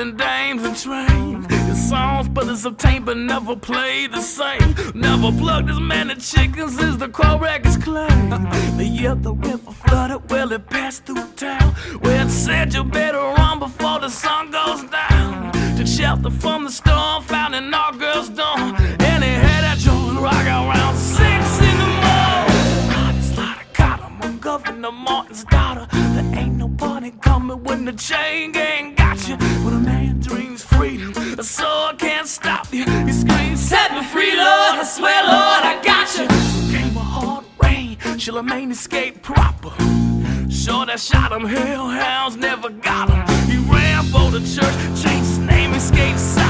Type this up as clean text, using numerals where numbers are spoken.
golden dames and trains. His songs, but it's obtained, but never played the same. Never plugged as many chickens as the crow records claim. The year the river flooded, well, it passed through town, where it said you better run before the sun goes down. Took shelter from the storm, found an all-girls dorm, and he had that joint rock around 6 in the morning. Roddy Slider caught him on Governor Martin's daughter. There ain't no party coming when the chain gang got you. When a man dreams freedom, a sword can't stop you. He screams, set me free, Lord, I swear, Lord, I got you. So came a hard rain, Charlemagne escaped proper. Sure that shot him, hellhounds never got him. He ran for the church, changed his name, escaped.